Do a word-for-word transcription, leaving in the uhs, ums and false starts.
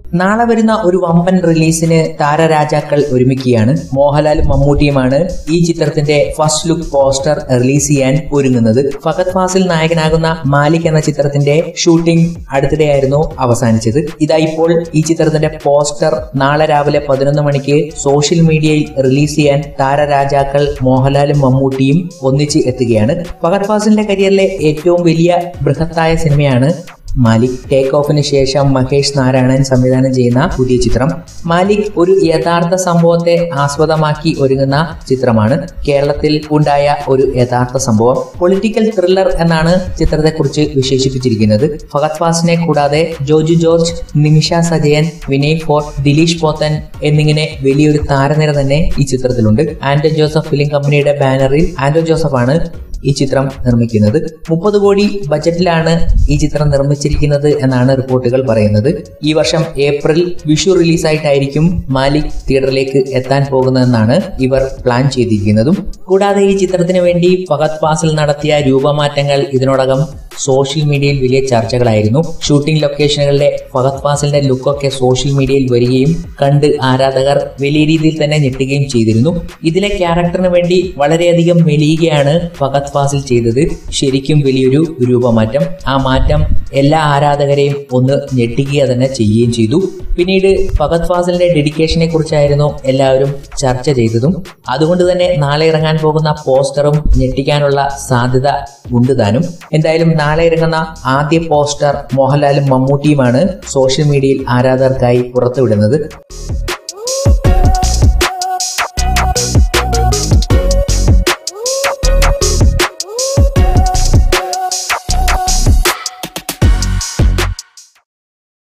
നാളെ വരുന്ന ഒരു വമ്പൻ റിലീസിന് താരരാജാക്കൾ ഒരുമിക്കുകയാണ്. മോഹൻലാലും മമ്മൂട്ടിയുമാണ് ഈ ചിത്രത്തിന്റെ ഫസ്റ്റ് ലുക്ക് പോസ്റ്റർ റിലീസ് ചെയ്യാൻ ഒരുങ്ങുന്നത്. ഫഹദ് ഫാസിൽ നായകനാകുന്ന മാലിക് എന്ന ചിത്രത്തിന്റെ ഷൂട്ടിംഗ് അടുത്തിടെയായിരുന്നു അവസാനിച്ചത്. ഇതാ ഇപ്പോൾ ഈ ചിത്രത്തിന്റെ പോസ്റ്റർ നാളെ രാവിലെ പതിനൊന്ന് മണിക്ക് സോഷ്യൽ മീഡിയയിൽ റിലീസ് ചെയ്യാൻ താരരാജാക്കൾ മോഹൻലാലും മമ്മൂട്ടിയും ഒന്നിച്ച് എത്തുകയാണ്. ഫഹദ് ഫാസിലിന്റെ കരിയറിലെ ഏറ്റവും വലിയ ബൃഹത്തായ സിനിമയാണ് മാലിക്. ടേക്ക് ഓഫിന് ശേഷം മഹേഷ് നാരായണൻ സംവിധാനം ചെയ്യുന്ന പുതിയ ചിത്രം. മാലിക് ഒരു യഥാർത്ഥ സംഭവത്തെ ആസ്പദമാക്കി ഒരുങ്ങുന്ന ചിത്രമാണ്. കേരളത്തിൽ ഉണ്ടായ ഒരു യഥാർത്ഥ സംഭവം. പൊളിറ്റിക്കൽ ത്രില്ലർ എന്നാണ് ചിത്രത്തെക്കുറിച്ച് വിശേഷിപ്പിച്ചിരിക്കുന്നത്. ഫഹദ് ഫാസിനെ കൂടാതെ ജോജു ജോർജ്, നിമിഷ സജയൻ, വിനയ് ഫോർട്ട്, ദിലീഷ് പോത്തൻ എന്നിങ്ങനെ വലിയൊരു താരനിര തന്നെ ഈ ചിത്രത്തിലുണ്ട്. ആന്റോ ജോസഫ് ഫിലിം കമ്പനിയുടെ ബാനറിൽ ആന്റോ ജോസഫാണ് ഈ ചിത്രം നിർമ്മിക്കുന്നത്. മുപ്പത് കോടി ബജറ്റിലാണ് ഈ ചിത്രം നിർമ്മിച്ചിരിക്കുന്നത് എന്നാണ് റിപ്പോർട്ടുകൾ പറയുന്നത്. ഈ വർഷം ഏപ്രിൽ വിഷു റിലീസായിട്ടായിരിക്കും മാലിക് തിയേറ്ററിലേക്ക് എത്താൻ പോകുന്നതെന്നാണ് ഇവർ പ്ലാൻ ചെയ്തിരിക്കുന്നതും. കൂടാതെ ഈ ചിത്രത്തിന് വേണ്ടി ഫഹദ് ഫാസിൽ നടത്തിയ രൂപമാറ്റങ്ങൾ ഇതിനോടകം സോഷ്യൽ മീഡിയയിൽ വലിയ ചർച്ചകളായിരുന്നു. ഷൂട്ടിംഗ് ലൊക്കേഷനുകളുടെ ഫഹദ് ഫാസിലിന്റെ ലുക്കൊക്കെ സോഷ്യൽ മീഡിയയിൽ വരികയും കണ്ട് ആരാധകർ വലിയ രീതിയിൽ തന്നെ ഞെട്ടുകയും ചെയ്തിരുന്നു. ഇതിലെ ക്യാരക്ടറിന് വേണ്ടി വളരെയധികം മെലിയുകയാണ് ഫഹദ് ഫാസിൽ ചെയ്തത്. ശരിക്കും വലിയൊരു രൂപമാറ്റം. ആ മാറ്റം എല്ലാ ആരാധകരെയും ഒന്ന് ഞെട്ടിക്കുക തന്നെ ചെയ്യുകയും ചെയ്തു. പിന്നീട് ഫഹദ് ഫാസിലിന്റെ ഡെഡിക്കേഷനെ കുറിച്ചായിരുന്നു എല്ലാവരും ചർച്ച ചെയ്തതും. അതുകൊണ്ട് തന്നെ നാളെ ഇറങ്ങാൻ പോകുന്ന പോസ്റ്ററും ഞെട്ടിക്കാനുള്ള സാധ്യത ഉണ്ട് താനും. എന്തായാലും നാളെ ഇറങ്ങുന്ന ആദ്യ പോസ്റ്റർ മോഹൻലാലും മമ്മൂട്ടിയുമാണ് സോഷ്യൽ മീഡിയയിൽ ആരാധകർക്കായി പുറത്തുവിടുന്നത്.